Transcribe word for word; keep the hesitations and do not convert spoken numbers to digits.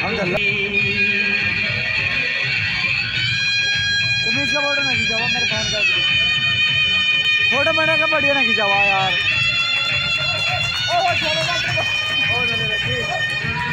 तुम इसका फोटो ना खिंचावा मेरे फोन का फोटो मैंने का बढ़िया ना खिंचावा यार। ओ चलो